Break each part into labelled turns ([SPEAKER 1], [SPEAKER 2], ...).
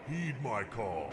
[SPEAKER 1] Heed my call.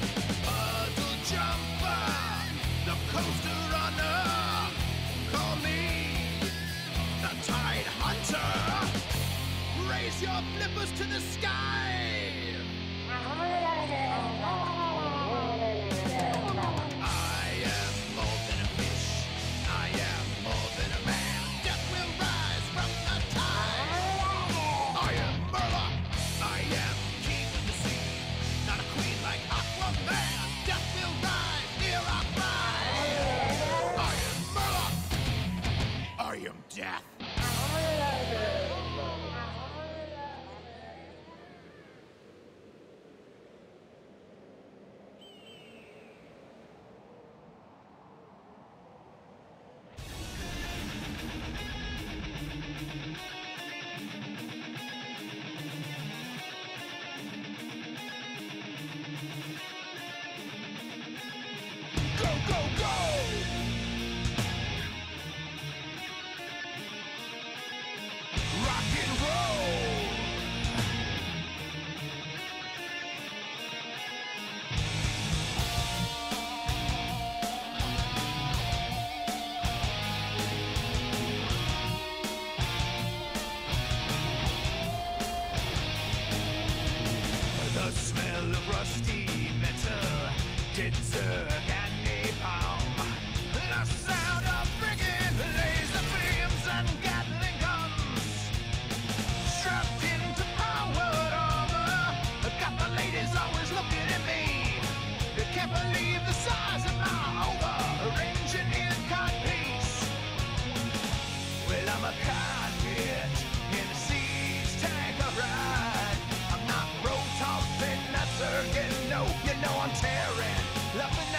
[SPEAKER 1] Puzzle jumper, the coaster runner. Call me the Tide Hunter. Raise your flippers to the sky. I am more than a fish. I am more than a man. Death will rise from the tide. I am Murloc. I am king of the sea. Not a queen like Aquaman. Death will rise, hear our cry. I am Murloc. I am death. Go, go, go! Rock and roll! The smell of rusty metal, dead zerg and napalm. The sound of friggin' laser beams and Gatling guns. Strapped into powered armor, got the ladies always looking at me. They can't believe the size of my over-engineered codpiece. Well, I'm a convict in a siege tanker ride. I'm not Rotoff in that circuit, no, you know I'm tearing up the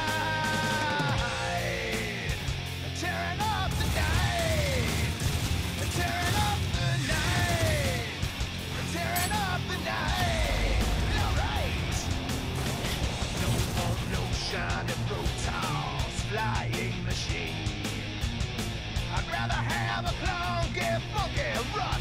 [SPEAKER 1] night. Tearing up the night. Tearing up the night. Tearing up the night. Alright. No more, no shiny Protoss flying machine. I'd rather have a clunky, funky, rock